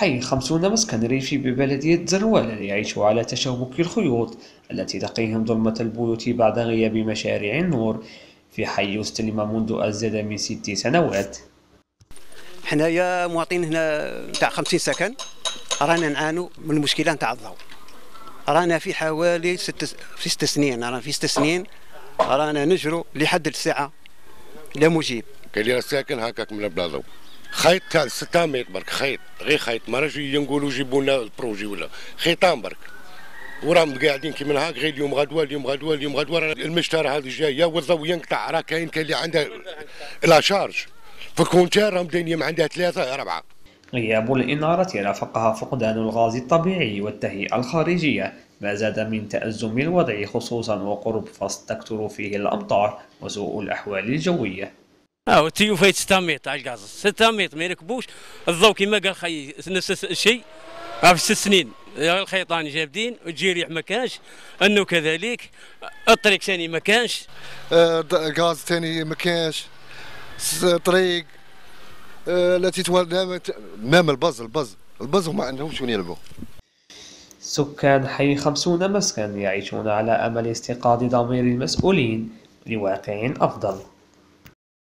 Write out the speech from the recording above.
حي 50 مسكن ريفي ببلدية زروالة يعيش على تشابك الخيوط التي تقيهم ظلمة البيوت بعد غياب مشاريع النور في حي استلم منذ أزيد من 6 سنوات. حنايا مواطنين هنا نتاع 50 سكن، رانا نعانوا من المشكله نتاع الضوء. رانا في حوالي في 6 سنين، رانا في 6 سنين رانا نجروا لحد الساعه لا مجيب. كاين اللي ساكن هكاك من بلا ضوء، خيط تاع 6 متر برك، خيط غير خيط، ما راش نقولوا جيبوا لنا البروجي ولا خيطان برك، وراهم قاعدين كي من هاك غير اليوم غدوه اليوم غدوه اليوم غدوه. المشترى هذه جايه والضوء ينقطع، راه كاين اللي عنده لا شارج في الكونتير راهم دايرين عندها 3 4. غياب الإنارة رافقها فقدان الغاز الطبيعي والتهيئة الخارجية ما زاد من تأزم الوضع، خصوصا وقرب فصل تكثر فيه الأمطار وسوء الأحوال الجوية. التيو فايت 6 متر تاع الغاز، 6 متر ما يركبوش الضوء كما قال خي نفس الشيء. في 6 سنين الخيطان جابدين، الجريح ما كانش، انه كذلك الطريق ثاني ما كانش، غاز ثاني ما كانش، طريق التي نام البز وما عندهمش وين يلعبوا. سكان حي 50 مسكن يعيشون على أمل استيقاظ ضمير المسؤولين لواقع أفضل.